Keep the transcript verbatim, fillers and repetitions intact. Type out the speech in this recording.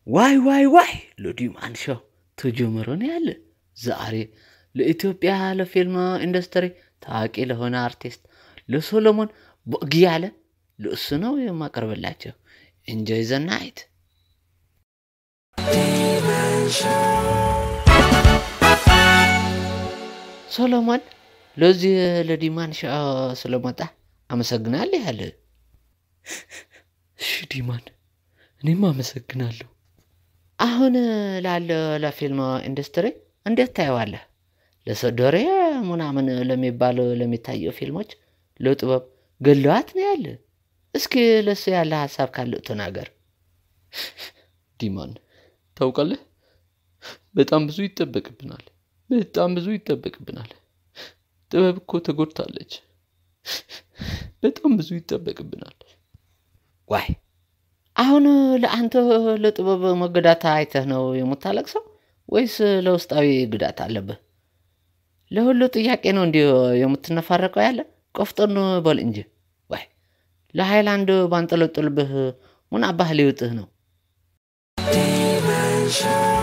ዋይ ዋይ ዋይ ለዲማን ሾው ተጀመረ ነው ያለ ዛሬ ለኢትዮጵያ ለፊልም ኢንዱስትሪ ታዋቂ ለሆነ አርቲስት ለሶሎሞን ቦጊያለ ለእሱ ነው የማቀርብላችሁ enjoy the night ሶሎሞን ለዚህ ለዲማን ሾው ስለመጣ አመሰግናለሁ ያለ እሺ ዲማን እኔም አመሰግናለሁ አሁን ላለ ለፊልም ኢንዱስትሪ እንዴት ታየዋለህ ለሰዶሬ ምናምን ለሚባሉ ለሚታዩ ፊልሞች ለጥበብ ገለዋት ነው ያለ እስኪ ለሱ ያለ ሐሳብ ካለ ተናገር ዲማን ታውቃለህ በጣም ብዙ ይተበቅብናል በጣም ብዙ ይተበቅብናል ጥበብ እኮ ተጎድታለች በጣም ብዙ ይተበቅብናል ዋይ አሁን ለአንተ ለጥበብ መገዳታ አይተህ ነው የምታለቅሰው ወይስ ለውስጣዊ ጉዳት አለብህ ለሁሉ ጥያቄ ነው እንዴ የምትነፋረቀው ያለ ቆፍጠን በል እንጂ ዋይ ለሃይላንድ ባንጠለጥልብህ ምን አባህ ሊውጥህ ነው